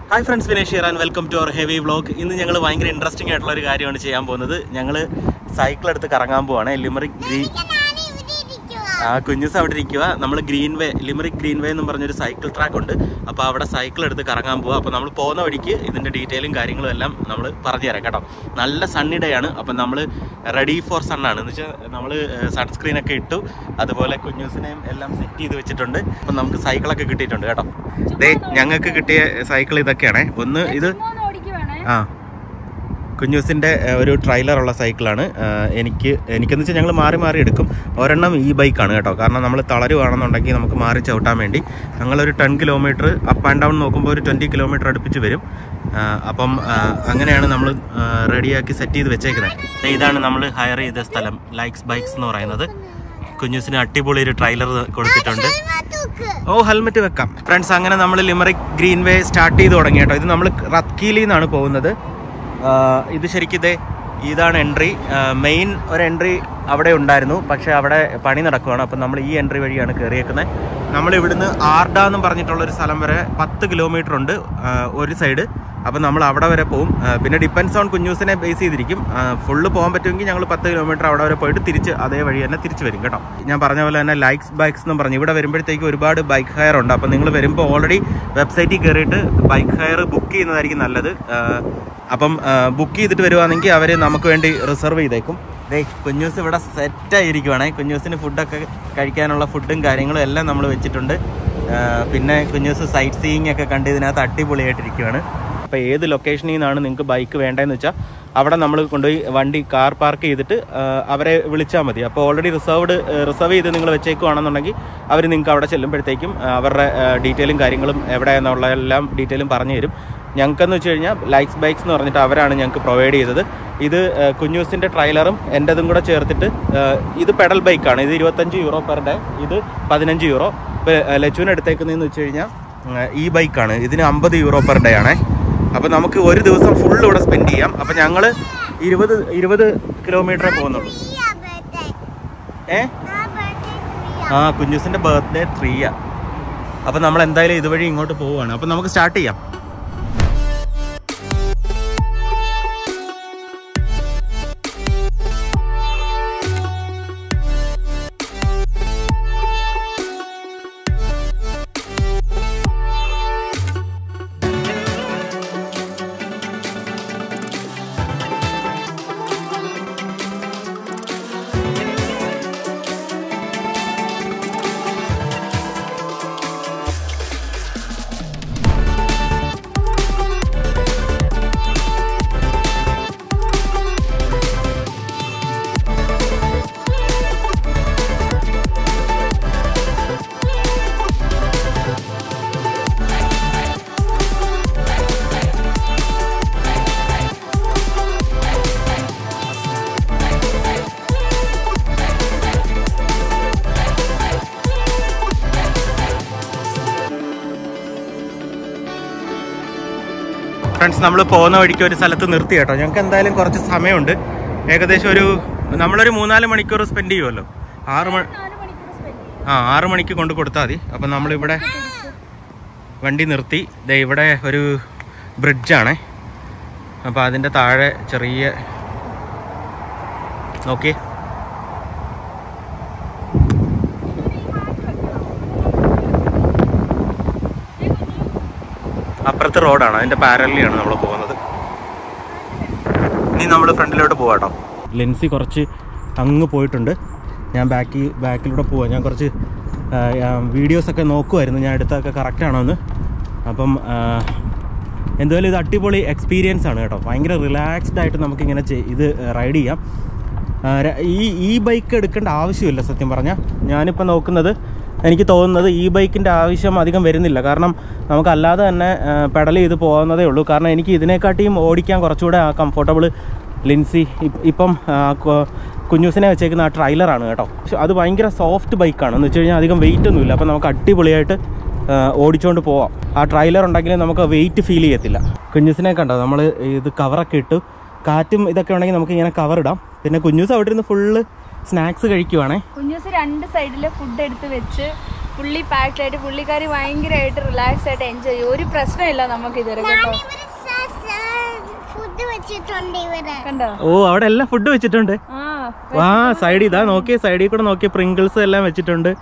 Hi friends, Vinesh here and welcome to our heavy vlog. ഇന്ന് ഞങ്ങൾ ഭയങ്കര ഇൻട്രസ്റ്റിംഗ് ആയിട്ടുള്ള ഒരു കാര്യമാണ് ചെയ്യാൻ പോകുന്നത്. ഞങ്ങൾ സൈക്കിൾ എടുത്ത് കറങ്ങാൻ പോവാണ്. ലിമറിക് കുഞ്ഞുസ് അവിടെ ഇരിക്കുക. നമ്മൾ ലിമറിക് ഗ്രീൻ വേ എന്നും പറഞ്ഞൊരു സൈക്കിൾ ട്രാക്ക് ഉണ്ട്. അപ്പോൾ അവിടെ സൈക്കിൾ എടുത്ത് കറങ്ങാൻ പോവുക. അപ്പോൾ നമ്മൾ പോകുന്ന വഴിക്ക് ഇതിൻ്റെ ഡീറ്റെയിലും കാര്യങ്ങളും എല്ലാം നമ്മൾ പറഞ്ഞുതരാം കേട്ടോ. നല്ല സണ്ണി ഡേ ആണ്. അപ്പം നമ്മൾ റെഡി ഫോർ സണ്ണാണ്. എന്ന് വെച്ചാൽ നമ്മൾ സൺസ്ക്രീനൊക്കെ ഇട്ടു, അതുപോലെ കുഞ്ഞൂസിനെയും എല്ലാം സെറ്റ് ചെയ്ത് വെച്ചിട്ടുണ്ട്. അപ്പം നമുക്ക് സൈക്കിളൊക്കെ കിട്ടിയിട്ടുണ്ട് കേട്ടോ. ഞങ്ങൾക്ക് കിട്ടിയ സൈക്കിൾ ഇതൊക്കെയാണേ. ഒന്ന് ഇത് കുഞ്ഞൂസിൻ്റെ ഒരു ട്രailer സൈക്കിളാണ്. എനിക്കെന്ന് വെച്ചാൽ ഞങ്ങൾ മാറി മാറി എടുക്കും. ഒരെണ്ണം ഈ ബൈക്കാണ് കേട്ടോ. കാരണം നമ്മൾ തളരുവാണെന്നുണ്ടെങ്കിൽ നമുക്ക് മാറി ചവിട്ടാൻ വേണ്ടി ഞങ്ങളൊരു 10 കിലോമീറ്റർ അപ്പ് ആൻഡ് ഡൗൺ നോക്കുമ്പോൾ ഒരു 20 കിലോമീറ്റർ അടുപ്പിച്ച് വരും. അപ്പം അങ്ങനെയാണ് നമ്മൾ റെഡിയാക്കി സെറ്റ് ചെയ്ത് വെച്ചേക്കുന്നത്. ഇതാണ് നമ്മൾ ഹയർ ചെയ്ത സ്ഥലം, ലൈക്സ് ബൈക്സ് എന്ന് പറയുന്നത്. കുഞ്ഞൂസിന് അടിപൊളി ഒരു ട്രailer കൊടുത്തിട്ടുണ്ട്. ഹെൽമെറ്റ് വെക്കാം ഫ്രണ്ട്സ്. അങ്ങനെ നമ്മൾ ലിമറിക് ഗ്രീൻ വേ സ്റ്റാർട്ട് ചെയ്ത് തുടങ്ങി കേട്ടോ. ഇത് നമ്മൾ റത്കീലിൽ നിന്നാണ് പോകുന്നത്. ഇത് ശരിക്കും ഇതാണ് എൻട്രി. മെയിൻ ഒരു എൻട്രി അവിടെ ഉണ്ടായിരുന്നു, പക്ഷേ അവിടെ പണി നടക്കുകയാണ്. അപ്പം നമ്മൾ ഈ എൻട്രി വഴിയാണ് കയറിയേക്കുന്നത്. നമ്മൾ ഇവിടുന്ന് ആർഡ എന്നും പറഞ്ഞിട്ടുള്ളൊരു സ്ഥലം വരെ 10 കിലോമീറ്റർ ഉണ്ട് ഒരു സൈഡ്. അപ്പം നമ്മൾ അവിടെ വരെ പോകും. പിന്നെ ഡിപ്പെൻസ് ഓൺ കുഞ്ഞൂസിനെ ബേസ് ചെയ്തിരിക്കും. ഫുള്ള് പോകാൻ പറ്റുമെങ്കിൽ ഞങ്ങൾ 10 കിലോമീറ്റർ അവിടെ വരെ പോയിട്ട് തിരിച്ച് അതേ വഴി തന്നെ തിരിച്ച് വരും കേട്ടോ. ഞാൻ പറഞ്ഞ പോലെ തന്നെ ലൈക്സ് ബൈക്സ് എന്നും പറഞ്ഞു ഇവിടെ വരുമ്പോഴത്തേക്ക് ഒരുപാട് ബൈക്ക് ഹയർ ഉണ്ട്. അപ്പം നിങ്ങൾ വരുമ്പോൾ ഓൾറെഡി വെബ്സൈറ്റിൽ കയറിയിട്ട് ബൈക്ക് ഹയർ ബുക്ക് ചെയ്യുന്നതായിരിക്കും നല്ലത്. അപ്പം ബുക്ക് ചെയ്തിട്ട് വരുവാണെങ്കിൽ അവർ നമുക്ക് വേണ്ടി റിസർവ് ചെയ്തേക്കും. കുഞ്ഞൂസ് ഇവിടെ സെറ്റായിരിക്കുവാണേ. കുഞ്ഞൂസിന് ഫുഡൊക്കെ കഴിക്കാനുള്ള ഫുഡും കാര്യങ്ങളും എല്ലാം നമ്മൾ വെച്ചിട്ടുണ്ട്. പിന്നെ കുഞ്ഞൂസ് സൈറ്റ് സീയിങ് ഒക്കെ കണ്ട് ഇതിനകത്ത് അടിപൊളിയായിട്ടിരിക്കുകയാണ്. അപ്പോൾ ഏത് ലൊക്കേഷനിൽ നിന്നാണ് നിങ്ങൾക്ക് ബൈക്ക് വേണ്ടതെന്ന് വെച്ചാൽ അവിടെ നമ്മൾ കൊണ്ടുപോയി കാർ പാർക്ക് ചെയ്തിട്ട് അവരെ വിളിച്ചാൽ മതി. അപ്പോൾ ഓൾറെഡി റിസർവ് ചെയ്ത് നിങ്ങൾ വെച്ചേക്കുവാണെന്നുണ്ടെങ്കിൽ അവർ നിങ്ങൾക്ക് അവിടെ ചെല്ലുമ്പോഴത്തേക്കും അവരുടെ ഡീറ്റെയിലും കാര്യങ്ങളും എവിടെയെന്നുള്ള എല്ലാം ഡീറ്റെയിലും പറഞ്ഞു തരും. ഞങ്ങൾക്കെന്ന് വെച്ച് കഴിഞ്ഞാൽ ലൈക്സ് ബൈക്സ് എന്ന് പറഞ്ഞിട്ട് അവരാണ് ഞങ്ങൾക്ക് പ്രൊവൈഡ് ചെയ്തത്. ഇത് കുഞ്ഞൂസിൻ്റെ ട്രailerഉം എൻ്റെതും കൂടെ ചേർത്തിട്ട് ഇത് പെഡൽ ബൈക്കാണ്. ഇത് 25 യൂറോ പെർ ഡേ, ഇത് 15 യൂറോ. ഇപ്പോൾ ലച്ചുവിന് എടുത്തേക്കുന്നതെന്ന് വെച്ച് കഴിഞ്ഞാൽ ഈ ബൈക്കാണ്. ഇതിന് 50 യൂറോ പെർ ഡേ ആണേ. അപ്പോൾ നമുക്ക് ഒരു ദിവസം ഫുൾ ഇവിടെ സ്പെൻഡ് ചെയ്യാം. അപ്പോൾ ഞങ്ങൾ 20 കിലോമീറ്ററേ പോകുന്നുള്ളൂ. കുഞ്ഞൂസിൻ്റെ ബർത്ത്ഡേ 3 അപ്പോൾ നമ്മൾ എന്തായാലും ഇതുവഴി ഇങ്ങോട്ട് പോവുകയാണ്. അപ്പോൾ നമുക്ക് സ്റ്റാർട്ട് ചെയ്യാം. ഫ്രണ്ട്സ്, നമ്മൾ പോകുന്ന വഴിക്ക് ഒരു സ്ഥലത്ത് നിർത്തി കേട്ടോ. ഞങ്ങൾക്ക് എന്തായാലും കുറച്ച് സമയമുണ്ട്. ഏകദേശം നമ്മളൊരു 3-4 മണിക്കൂർ സ്പെൻഡ് ചെയ്യുമല്ലോ. 6 മണിക്ക് കൊണ്ട് കൊടുത്താൽ മതി. അപ്പം നമ്മളിവിടെ വണ്ടി നിർത്തി. ഇവിടെ ഒരു ബ്രിഡ്ജാണേ. അപ്പോൾ അതിൻ്റെ താഴെ ചെറിയ നോക്കി അപ്പുറത്തെ റോഡാണ്, അതിൻ്റെ പാരലിലാണ് നമ്മൾ പോകുന്നത്. ഇനി നമ്മൾ ഫ്രണ്ടിലോട്ട് പോവാം കേട്ടോ. ലെൻസി കുറച്ച് അങ്ങ് പോയിട്ടുണ്ട്. ഞാൻ ബാക്കിലൂടെ പോവാം. ഞാൻ കുറച്ച് വീഡിയോസൊക്കെ നോക്കുമായിരുന്നു, ഞാൻ എടുത്തൊക്കെ കറക്റ്റാണോ എന്ന്. അപ്പം എന്തായാലും ഇത് അടിപൊളി എക്സ്പീരിയൻസ് ആണ് കേട്ടോ. ഭയങ്കര റിലാക്സ്ഡ് ആയിട്ട് നമുക്കിങ്ങനെ ഇത് റൈഡ് ചെയ്യാം. ഈ ബൈക്ക് എടുക്കേണ്ട ആവശ്യമില്ല സത്യം പറഞ്ഞാൽ. ഞാനിപ്പോൾ നോക്കുന്നത്, എനിക്ക് തോന്നുന്നത് ഈ ബൈക്കിൻ്റെ ആവശ്യം അധികം വരുന്നില്ല. കാരണം നമുക്കല്ലാതെ തന്നെ പെഡൽ ചെയ്ത് പോകുന്നതേ ഉള്ളൂ. കാരണം എനിക്ക് ഇതിനെക്കാട്ടിയും ഓടിക്കാൻ കുറച്ചുകൂടെ കംഫർട്ടബിൾ ലിൻസി ഇപ്പം കുഞ്ഞൂസിനെ വെച്ചേക്കുന്ന ആ ട്രailerആണ് കേട്ടോ. അത് ഭയങ്കര സോഫ്റ്റ് ബൈക്കാണ്. എന്ന് വെച്ച് കഴിഞ്ഞാൽ അധികം വെയിറ്റ് ഒന്നുമില്ല. അപ്പോൾ നമുക്ക് അടിപൊളിയായിട്ട് ഓടിച്ചുകൊണ്ട് പോവാം. ആ ട്രailer ഉണ്ടെങ്കിൽ നമുക്ക് വെയിറ്റ് ഫീൽ ചെയ്യത്തില്ല. കുഞ്ഞൂസിനെ കണ്ടോ, നമ്മൾ ഇത് കവറൊക്കെ ഇട്ടു. കാറ്റും ഇതൊക്കെ ഉണ്ടെങ്കിൽ നമുക്ക് ഇങ്ങനെ കവർ ഇടാം. പിന്നെ കുഞ്ഞൂസ് അവിടെ ഇരുന്ന് ഫുള്ള് സ്നാക്സ് കഴിക്കുവാണേ. കുഞ്ഞൂസ് 2 സൈഡിൽ ഫുഡ് എടുത്ത് വെച്ച് പുള്ളി പാക്ഡ് ആയിട്ട് പുള്ളിക്കാരി ഭയങ്കരമായിട്ട് റിലാക്സ് ആയിട്ട് എൻജോയ് ചെയ്യും. ഒരു പ്രശ്നമില്ല നമുക്ക് ഇതുവരെ കേട്ടോ. കണ്ടോ? ഓ അവിടെ എല്ലാം ഫുഡ് വെച്ചിട്ടുണ്ട്. ആ സൈഡിൽ ഇതാ നോക്കിയ സൈഡിൽ കൂടെ നോക്കിയ പ്രിങ്കിൾസ് എല്ലാം വെച്ചിട്ടുണ്ട്.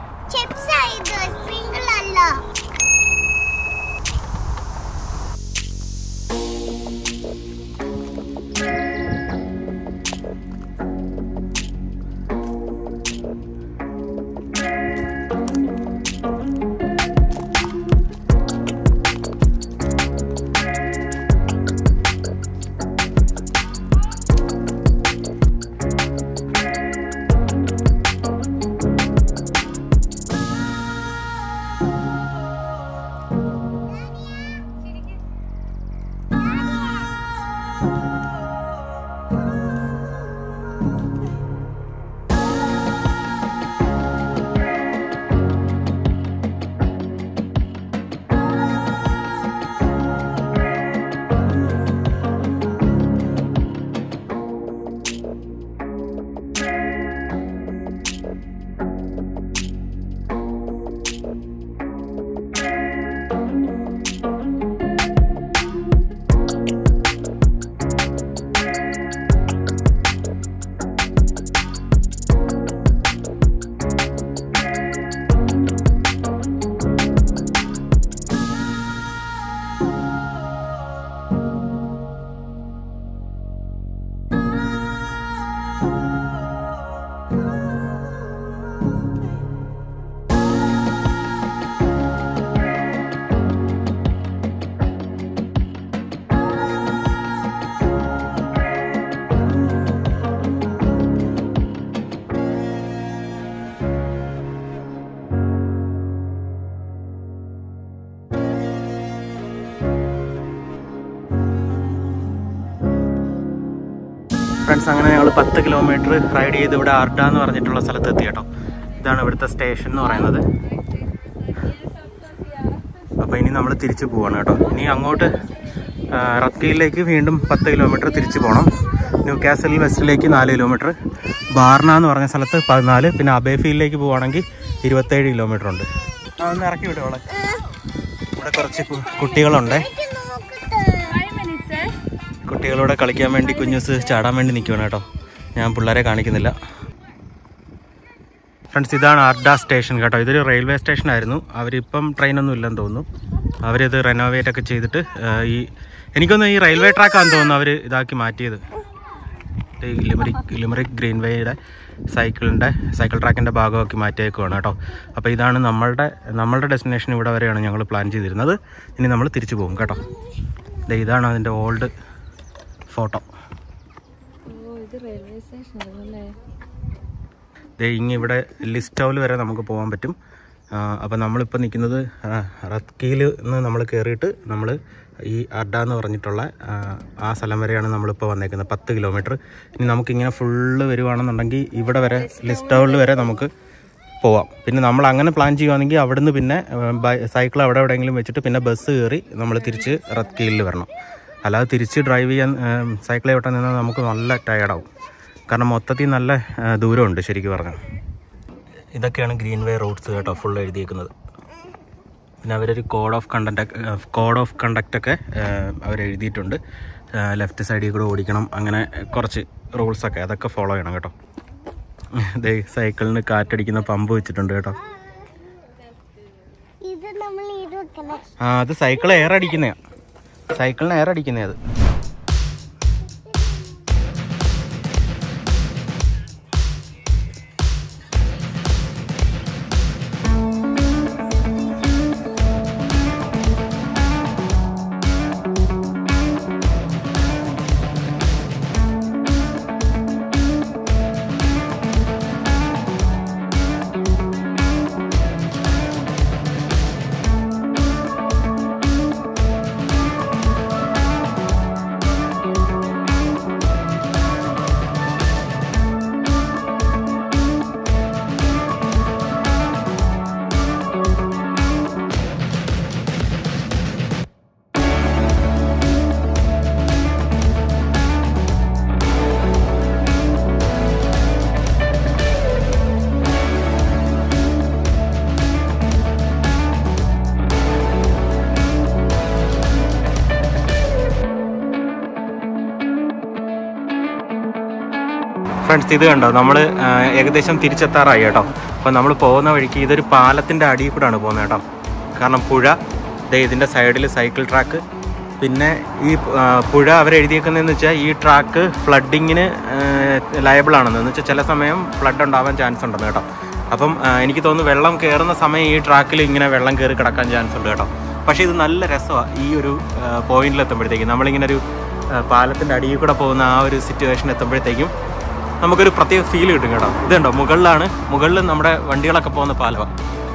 ഫ്രണ്ട്സ്, അങ്ങനെ ഞങ്ങൾ 10 കിലോമീറ്റർ റൈഡ് ചെയ്ത് ഇവിടെ ആർഡ എന്ന് പറഞ്ഞിട്ടുള്ള സ്ഥലത്ത് എത്തി കേട്ടോ. ഇതാണ് ഇവിടുത്തെ സ്റ്റേഷൻ എന്ന് പറയുന്നത്. അപ്പോൾ ഇനി നമ്മൾ തിരിച്ചു പോവാണ് കേട്ടോ. ഇനി അങ്ങോട്ട് റത്കയിലേക്ക് വീണ്ടും 10 കിലോമീറ്റർ തിരിച്ചു പോകണം. ന്യൂ കാസൽ വെസ്റ്റിലേക്ക് 4 കിലോമീറ്റർ, ബാർണ എന്ന് പറഞ്ഞ സ്ഥലത്ത് 14, പിന്നെ അബേഫീൽഡിലേക്ക് പോവുകയാണെങ്കിൽ 27 കിലോമീറ്റർ ഉണ്ട്. അതൊന്ന് ഇറക്കി വിടുവോളെ. ഇവിടെ കുറച്ച് കുട്ടികളുണ്ട്. കുട്ടികളോടെ കളിക്കാൻ വേണ്ടി കുഞ്ഞൂസ് ചാടാൻ വേണ്ടി നിൽക്കുകയാണ് കേട്ടോ. ഞാൻ പിള്ളേരെ കാണിക്കുന്നില്ല. ഫ്രണ്ട്സ്, ഇതാണ് ആർഡ സ്റ്റേഷൻ കേട്ടോ. ഇതൊരു റെയിൽവേ സ്റ്റേഷൻ ആയിരുന്നു. അവരിപ്പം ട്രെയിനൊന്നും ഇല്ലെന്ന് തോന്നുന്നു. അവരിത് റെനോവേറ്റ് ഒക്കെ ചെയ്തിട്ട് എനിക്കൊന്ന് ഈ റെയിൽവേ ട്രാക്കാണെന്ന് തോന്നുന്നു അവർ ഇതാക്കി മാറ്റിയത്. ലിമറിക് ഗ്രീൻവേയുടെ സൈക്കിൾ ട്രാക്കിൻ്റെ ഭാഗമാക്കി മാറ്റിയേക്കുവാണ് കേട്ടോ. അപ്പോൾ ഇതാണ് നമ്മളുടെ ഡെസ്റ്റിനേഷൻ. ഇവിടെ വരെയാണ് ഞങ്ങൾ പ്ലാൻ ചെയ്തിരുന്നത്. ഇനി നമ്മൾ തിരിച്ചു പോകും കേട്ടോ. ഇതാണ് അതിൻ്റെ ഓൾഡ് ഫോട്ടോ. ഇവിടെ ലിസ്റ്റൗൽ വരെ നമുക്ക് പോകാൻ പറ്റും. അപ്പോൾ നമ്മളിപ്പോൾ നിൽക്കുന്നത് റത്കയിൽ നിന്ന് നമ്മൾ കയറിയിട്ട് നമ്മൾ ഈ അഡ എന്ന് പറഞ്ഞിട്ടുള്ള ആ സ്ഥലം വരെയാണ് നമ്മളിപ്പോൾ വന്നേക്കുന്നത്. 10 കിലോമീറ്റർ. ഇനി നമുക്കിങ്ങനെ ഫുള്ള് വരുവാണെന്നുണ്ടെങ്കിൽ ഇവിടെ വരെ ലിസ്റ്റൗളിൽ വരെ നമുക്ക് പോവാം. പിന്നെ നമ്മൾ അങ്ങനെ പ്ലാൻ ചെയ്യുകയാണെങ്കിൽ അവിടെ നിന്ന് പിന്നെ സൈക്കിൾ അവിടെ എവിടെയെങ്കിലും വെച്ചിട്ട് പിന്നെ ബസ് കയറി നമ്മൾ തിരിച്ച് റത്കയിൽ വരണം. അല്ലാതെ തിരിച്ച് ഡ്രൈവ് ചെയ്യാൻ സൈക്കിൾ ചവിട്ടാൻ നിന്നാൽ നമുക്ക് നല്ല ടയർഡാവും. കാരണം മൊത്തത്തിൽ നല്ല ദൂരമുണ്ട് ശരിക്കും പറഞ്ഞാൽ. ഇതൊക്കെയാണ് ഗ്രീൻവേ റൂട്ട്സ് കേട്ടോ ഫുൾ എഴുതിയേക്കുന്നത്. പിന്നെ അവരൊരു കോഡ് ഓഫ് കണ്ടക്റ്റൊക്കെ അവരെഴുതിയിട്ടുണ്ട്. ലെഫ്റ്റ് സൈഡിൽ കൂടെ ഓടിക്കണം, അങ്ങനെ കുറച്ച് റൂൾസൊക്കെ അതൊക്കെ ഫോളോ ചെയ്യണം കേട്ടോ. സൈക്കിളിന് കാറ്റടിക്കുന്ന പമ്പ് വെച്ചിട്ടുണ്ട് കേട്ടോ. അത് സൈക്കിൾ എയർ അടിക്കുന്നതാണ്. സൈക്കിളിന് എയർ അടിക്കുന്നത് അത്. ഫ്രണ്ട്സ് ഇത് കണ്ടോ, നമ്മൾ ഏകദേശം തിരിച്ചെത്താറായി കേട്ടോ. അപ്പോൾ നമ്മൾ പോകുന്ന വഴിക്ക് ഇതൊരു പാലത്തിൻ്റെ അടിയിൽ കൂടെയാണ് പോകുന്നത് കേട്ടോ. കാരണം പുഴ ഇതിൻ്റെ സൈഡിൽ സൈക്കിൾ ട്രാക്ക്, പിന്നെ ഈ പുഴ അവരെഴുതിയേക്കുന്നതെന്ന് വെച്ചാൽ ഈ ട്രാക്ക് ഫ്ലഡിങ്ങിന് ലയബിളാണെന്ന് വെച്ചാൽ ചില സമയം ഫ്ലഡ് ഉണ്ടാവാൻ ചാൻസ് ഉണ്ടെന്ന് കേട്ടോ. അപ്പം എനിക്ക് തോന്നുന്നു വെള്ളം കയറുന്ന സമയം ഈ ട്രാക്കിൽ ഇങ്ങനെ വെള്ളം കയറി കിടക്കാൻ ചാൻസ് ഉണ്ട് കേട്ടോ. പക്ഷേ ഇത് നല്ല രസമാണ് ഈ ഒരു പോയിന്റിലെത്തുമ്പോഴത്തേക്കും. നമ്മളിങ്ങനെ ഒരു പാലത്തിൻ്റെ അടിയിൽ കൂടെ പോകുന്ന ആ ഒരു സിറ്റുവേഷൻ എത്തുമ്പോഴത്തേക്കും നമുക്കൊരു പ്രത്യേക ഫീൽ കിട്ടും കേട്ടോ. ഇതുണ്ടോ, മുകളിൽ നമ്മുടെ വണ്ടികളൊക്കെ പോകുന്ന പാലമാണ്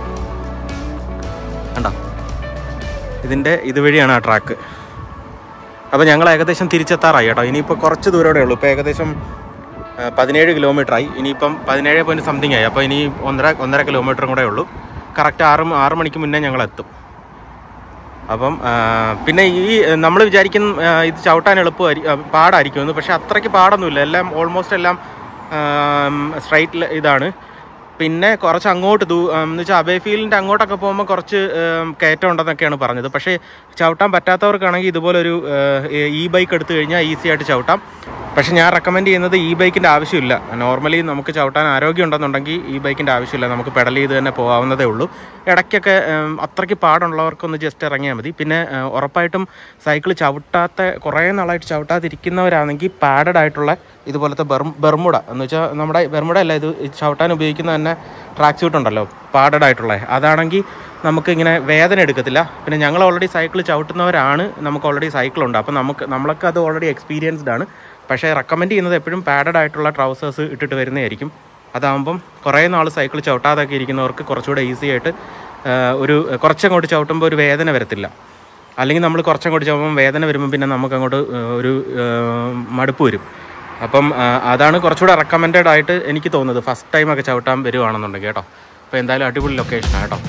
കണ്ടോ. ഇതിൻ്റെ ഇതുവഴിയാണ് ആ ട്രാക്ക്. അപ്പോൾ ഞങ്ങൾ ഏകദേശം തിരിച്ചെത്താറായി കേട്ടോ. ഇനിയിപ്പോൾ കുറച്ച് ദൂരമേ ഉള്ളൂ. ഇപ്പോൾ ഏകദേശം 17 കിലോമീറ്ററായി. ഇനിയിപ്പം 17 പോയിന്റ് സംതിങ് ആയി. അപ്പോൾ ഇനി 1.5 കിലോമീറ്ററും കൂടെ ഉള്ളൂ. കറക്റ്റ് 6 മണിക്ക് മുന്നേ ഞങ്ങൾ എത്തും. അപ്പം പിന്നെ ഈ നമ്മൾ വിചാരിക്കും ഇത് ചവിട്ടാൻ പാടായിരിക്കുമെന്ന്. പക്ഷേ അത്രയ്ക്ക് പാടൊന്നുമില്ല. എല്ലാം ഓൾമോസ്റ്റ് എല്ലാം സ്ട്രൈറ്റ് ഇതാണ്. പിന്നെ കുറച്ച് അങ്ങോട്ട് എന്ന് വെച്ചാൽ അബേഫീലിൻ്റെ അങ്ങോട്ടൊക്കെ പോകുമ്പോൾ കുറച്ച് കയറ്റം ഉണ്ടെന്നൊക്കെയാണ് പറഞ്ഞത്. പക്ഷേ ചവിട്ടാൻ പറ്റാത്തവർക്കാണെങ്കിൽ ഇതുപോലൊരു ഈ ബൈക്ക് എടുത്തു കഴിഞ്ഞാൽ ഈസി ആയിട്ട് ചവിട്ടാം. പക്ഷേ ഞാൻ റെക്കമെൻഡ് ചെയ്യുന്നത് ഈ ബൈക്കിൻ്റെ ആവശ്യമില്ല. നോർമലി നമുക്ക് ചവിട്ടാൻ ആരോഗ്യം ഉണ്ടെന്നുണ്ടെങ്കിൽ ഈ ബൈക്കിൻ്റെ ആവശ്യമില്ല. നമുക്ക് പെഡൽ ചെയ്ത് തന്നെ പോകാവുന്നതേ ഉള്ളൂ. ഇടയ്ക്കൊക്കെ അത്രയ്ക്ക് പാടുള്ളവർക്കൊന്ന് ജസ്റ്റ് ഇറങ്ങിയാൽ മതി. പിന്നെ ഉറപ്പായിട്ടും സൈക്കിൾ കുറേ നാളായിട്ട് ചവിട്ടാതിരിക്കുന്നവരാണെങ്കിൽ പാഡഡ് ആയിട്ടുള്ള ഇതുപോലത്തെ ബെർമുഡ എന്ന് വെച്ചാൽ നമ്മുടെ ബെർമുഡ അല്ല, ഇത് ചവിട്ടാൻ ഉപയോഗിക്കുന്ന തന്നെ ട്രാക്ക് സ്യൂട്ട് ഉണ്ടല്ലോ, പാഡഡ് ആയിട്ടുള്ള. അതാണെങ്കിൽ നമുക്ക് ഇങ്ങനെ വേദന എടുക്കത്തില്ല. പിന്നെ ഞങ്ങൾ ഓൾറെഡി സൈക്കിൾ ചവിട്ടുന്നവരാണ്, നമുക്ക് ഓൾറെഡി സൈക്കിളുണ്ട്. അപ്പോൾ നമ്മളൊക്കെ അത് ഓൾറെഡി എക്സ്പീരിയൻസ്ഡ് ആണ്. പക്ഷേ റെക്കമെൻഡ് ചെയ്യുന്നത് എപ്പോഴും പാഡഡ് ആയിട്ടുള്ള ട്രൗസേഴ്സ് ഇട്ടിട്ട് വരുന്നതായിരിക്കും. അതാകുമ്പം കുറേ നാൾ സൈക്കിൾ ചവിട്ടാതൊക്കെ ഇരിക്കുന്നവർക്ക് കുറച്ചുകൂടെ ഈസി ആയിട്ട് കുറച്ചങ്ങോട്ട് ചവിട്ടുമ്പോൾ ഒരു വേദന വരത്തില്ല. അല്ലെങ്കിൽ നമ്മൾ കുറച്ചങ്ങോട്ട് ചവിട്ടുമ്പോൾ വേദന വരുമ്പോൾ പിന്നെ നമുക്കങ്ങോട്ട് ഒരു മടുപ്പ് വരും. അപ്പം അതാണ് കുറച്ചുകൂടെ റെക്കമെൻഡഡ് ആയിട്ട് എനിക്ക് തോന്നുന്നത് ഫസ്റ്റ് ടൈമൊക്കെ ചവിട്ടാൻ വരുവാണെന്നുണ്ടെങ്കിൽ കേട്ടോ. അപ്പോൾ എന്തായാലും അടിപൊളി ലൊക്കേഷനാണ് കേട്ടോ.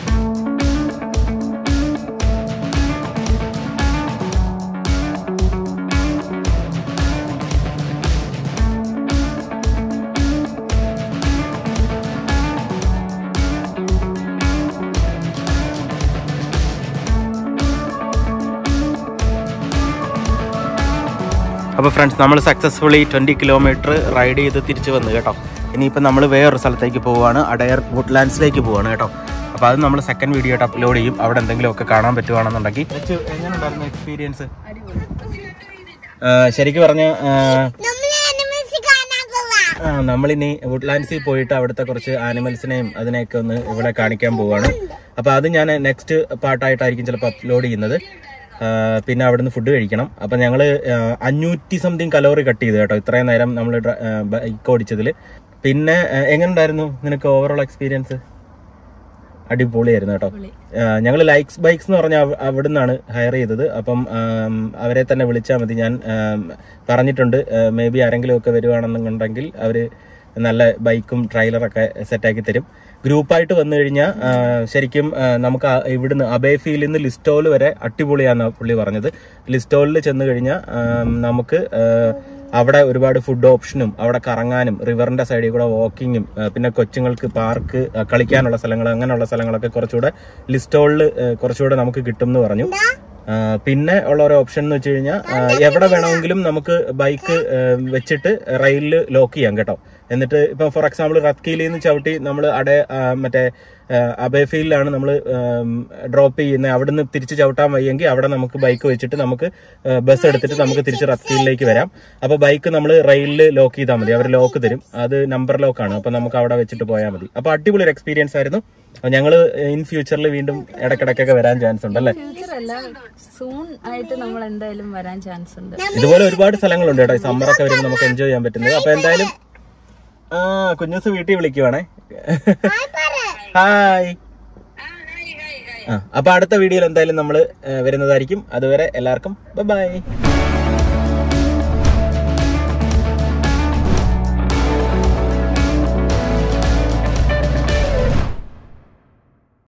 അപ്പോൾ ഫ്രണ്ട്സ്, നമ്മൾ സക്സസ്ഫുള്ളി 20 കിലോമീറ്റർ റൈഡ് ചെയ്ത് തിരിച്ച് വന്നു കേട്ടോ. ഇനിയിപ്പോൾ നമ്മൾ വേറൊരു സ്ഥലത്തേക്ക് പോവുകയാണ്, അടയർ വുഡ്ലാൻഡ്സിലേക്ക് പോവുകയാണ് കേട്ടോ. അപ്പോൾ അത് നമ്മൾ സെക്കൻഡ് വീഡിയോ ആയിട്ട് അപ്ലോഡ് ചെയ്യും. അവിടെ എന്തെങ്കിലുമൊക്കെ കാണാൻ പറ്റുവാണെന്നുണ്ടെങ്കിൽ. എങ്ങനെയുണ്ടായിരുന്നു എക്സ്പീരിയൻസ്? ശരിക്കും പറഞ്ഞാൽ നമ്മളിനി വുഡ്ലാൻഡ്സിൽ പോയിട്ട് അവിടുത്തെ കുറച്ച് ആനിമൽസിനെയും അതിനെയൊക്കെ ഒന്ന് ഇവിടെ കാണിക്കാൻ പോവുകയാണ്. അപ്പോൾ അത് ഞാൻ നെക്സ്റ്റ് പാർട്ടായിട്ടായിരിക്കും ചിലപ്പോൾ അപ്ലോഡ് ചെയ്യുന്നത്. പിന്നെ അവിടുന്ന് ഫുഡ് കഴിക്കണം. അപ്പം ഞങ്ങൾ 500 സംതിങ് കലോറി കട്ട് ചെയ്തു കേട്ടോ ഇത്രയും നേരം നമ്മൾ ബൈക്ക് ഓടിച്ചതിൽ. പിന്നെ എങ്ങനെ ഉണ്ടായിരുന്നു നിനക്ക് ഓവറോൾ എക്സ്പീരിയൻസ്? അടിപൊളിയായിരുന്നു കേട്ടോ. ഞങ്ങൾ ലൈക്സ് ബൈക്സ് എന്ന് പറഞ്ഞാൽ അവിടെ നിന്നാണ് ഹയർ ചെയ്തത്. അപ്പം അവരെ തന്നെ വിളിച്ചാൽ മതി. ഞാൻ പറഞ്ഞിട്ടുണ്ട്, മേ ബി ആരെങ്കിലും ഒക്കെ വരുവാണെന്നുണ്ടെങ്കിൽ അവർ നല്ല ബൈക്കും ട്രെയിലറൊക്കെ സെറ്റാക്കി തരും. ഗ്രൂപ്പായിട്ട് വന്നു കഴിഞ്ഞാൽ ശരിക്കും നമുക്ക് ഇവിടുന്ന് അബേഫീലിൽ നിന്ന് ലിസ്റ്റോൾ വരെ അടിപൊളിയാണെന്ന് പുള്ളി പറഞ്ഞത്. ലിസ്റ്റോളിൽ ചെന്ന് കഴിഞ്ഞാൽ നമുക്ക് അവിടെ ഒരുപാട് ഫുഡ് ഓപ്ഷനും അവിടെ കറങ്ങാനും റിവറിന്റെ സൈഡിൽ കൂടെ വാക്കിങ്ങും പിന്നെ കൊച്ചുങ്ങൾക്ക് പാർക്ക് കളിക്കാനുള്ള സ്ഥലങ്ങൾ അങ്ങനെയുള്ള സ്ഥലങ്ങളൊക്കെ കുറച്ചുകൂടെ ലിസ്റ്റോളിൽ കുറച്ചുകൂടെ നമുക്ക് കിട്ടും എന്ന് പറഞ്ഞു. പിന്നെ ഉള്ള ഒരു ഓപ്ഷൻ എന്ന് വെച്ച് കഴിഞ്ഞാൽ എവിടെ വേണമെങ്കിലും നമുക്ക് ബൈക്ക് വെച്ചിട്ട് റെയിലിൽ ലോക്ക് ചെയ്യാം കേട്ടോ. എന്നിട്ട് ഇപ്പം ഫോർ എക്സാമ്പിൾ റത്കീലിൽ നിന്ന് ചവിട്ടി നമ്മൾ മറ്റേ അബേഫീലിലാണ് നമ്മൾ ഡ്രോപ്പ് ചെയ്യുന്നത്. അവിടുന്ന് തിരിച്ച് ചവിട്ടാൻ വയ്യെങ്കിൽ അവിടെ നമുക്ക് ബൈക്ക് വെച്ചിട്ട് നമുക്ക് ബസ് എടുത്തിട്ട് നമുക്ക് തിരിച്ച് റത്കീലിലേക്ക് വരാം. അപ്പോൾ ബൈക്ക് നമ്മൾ റെയിലിൽ ലോക്ക് ചെയ്താൽ മതി, അവർ ലോക്ക് തരും. അത് നമ്പർ ലോക്കാണ്, അപ്പോൾ നമുക്ക് അവിടെ വെച്ചിട്ട് പോയാൽ മതി. അപ്പോൾ അടിപൊളി ഒരു എക്സ്പീരിയൻസ് ആയിരുന്നു. ഞങ്ങൾ ഇൻ ഫ്യൂച്ചറിൽ വീണ്ടും ഇടയ്ക്കിടയ്ക്കൊക്കെ വരാൻ ചാൻസ് ഉണ്ട് അല്ലേ? ഇതുപോലെ ഒരുപാട് സ്ഥലങ്ങളുണ്ട് കേട്ടോ. സമ്മറൊക്കെ വരുമ്പോൾ നമുക്ക് എൻജോയ് ചെയ്യാൻ പറ്റുന്നത്. അപ്പൊ എന്തായാലും കുഞ്ഞൂസ് വീട്ടിൽ വിളിക്കുവാണേ. ഹായ്. അപ്പൊ അടുത്ത വീഡിയോയിൽ എന്തായാലും നമ്മൾ വരുന്നതായിരിക്കും. അതുവരെ എല്ലാവർക്കും ബൈ ബൈ.